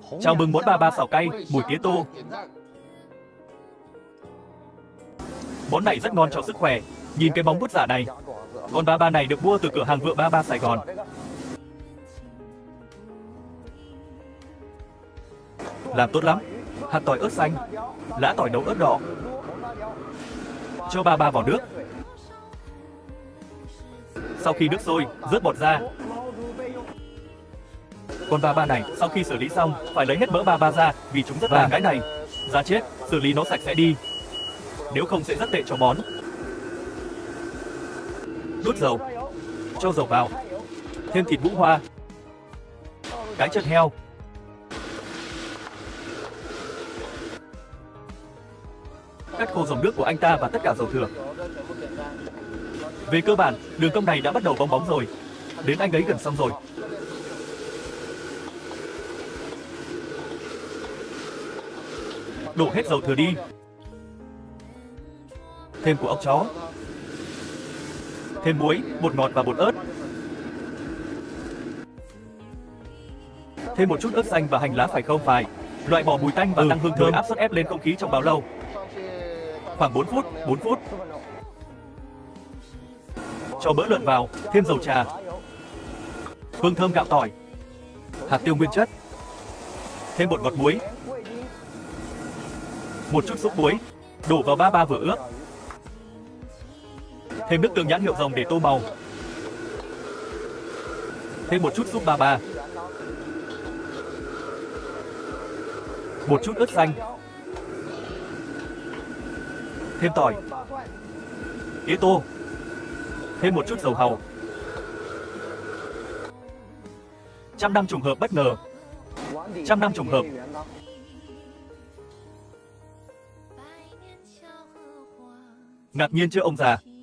Chào mừng món ba ba xào cay, mùi tía tô. Món này rất ngon cho sức khỏe. Nhìn cái bóng bút giả này. Con ba ba này được mua từ cửa hàng Vựa Ba Ba Sài Gòn. Làm tốt lắm. Hạt tỏi ớt xanh, lã tỏi nấu ớt đỏ. Cho ba ba vào nước. Sau khi nước sôi, rớt bọt ra. Con ba ba này, sau khi xử lý xong, phải lấy hết mỡ ba ba ra, vì chúng rất vàng cái này. Giá chết, xử lý nó sạch sẽ đi. Nếu không sẽ rất tệ cho món. Đút dầu. Cho dầu vào. Thêm thịt Vũ Hoa. Cái chân heo. Cắt khô dòng nước của anh ta và tất cả dầu thừa. Về cơ bản, đường cong này đã bắt đầu bong bóng rồi. Đến anh ấy gần xong rồi. Đổ hết dầu thừa đi. Thêm của ốc chó. Thêm muối, bột ngọt và bột ớt. Thêm một chút ớt xanh và hành lá phải không phải. Loại bỏ mùi tanh và tăng hương thơm, áp suất ép lên không khí trong bao lâu? Khoảng 4 phút. Cho mỡ lợn vào, thêm dầu trà. Hương thơm gạo tỏi. Hạt tiêu nguyên chất. Thêm bột ngọt muối. Một chút súp muối. Đổ vào ba ba vừa ướp. Thêm nước tương nhãn hiệu Rồng để tô màu. Thêm một chút súp ba ba. Một chút ớt xanh. Thêm tỏi. Tía tô. Thêm một chút dầu hàu. Trăm năm trùng hợp bất ngờ. Trăm năm trùng hợp. Ngạc nhiên chưa ông già?